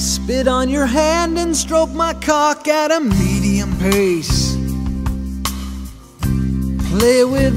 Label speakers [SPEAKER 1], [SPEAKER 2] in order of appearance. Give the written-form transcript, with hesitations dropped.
[SPEAKER 1] Spit on your hand and stroke my cock at a medium pace. Play with